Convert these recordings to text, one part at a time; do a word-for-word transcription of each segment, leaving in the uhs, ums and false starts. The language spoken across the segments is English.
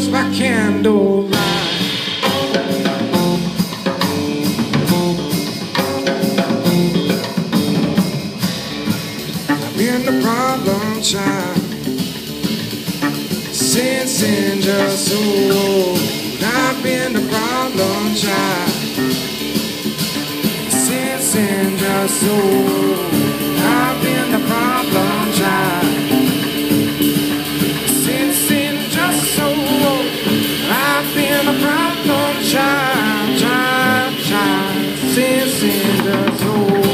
shadows by candlelight. I've been the problem child since in just so old. I've been the problem child since in just so old. I've been the problem child since in just so old. I've been the problem child, child, child since in just so old.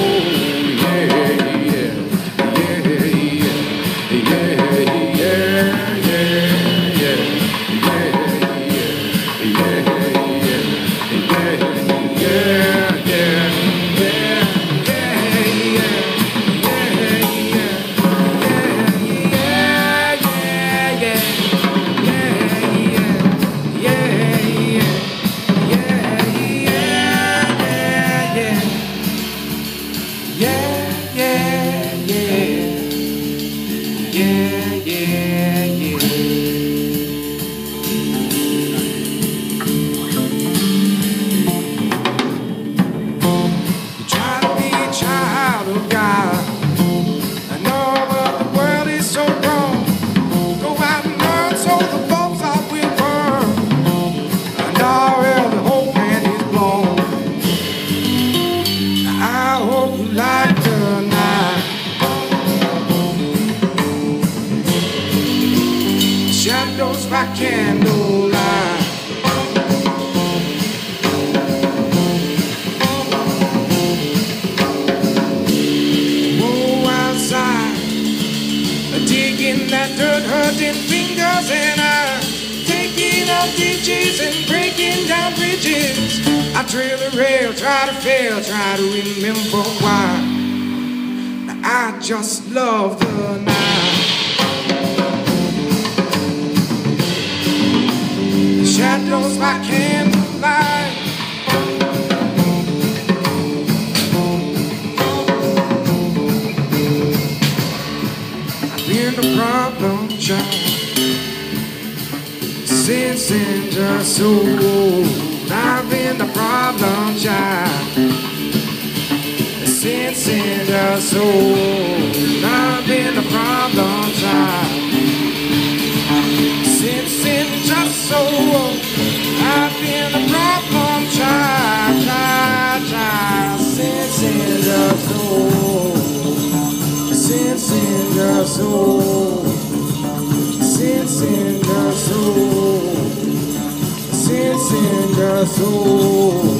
Shadows by candlelight. Oh, outside, digging that dirt, hurting fingers and eyes, taking up ditches and breaking down bridges. I trail the rail, try to fail, try to remember why. I just love the night. Shadows by candlelight. I've been the problem child since in just so old. I've been the problem child since in just so old. I've been the problem child since in just so old. I've been a problem child, child, child since in just so old. Since in just so old. Since in just so old. Since in just so old.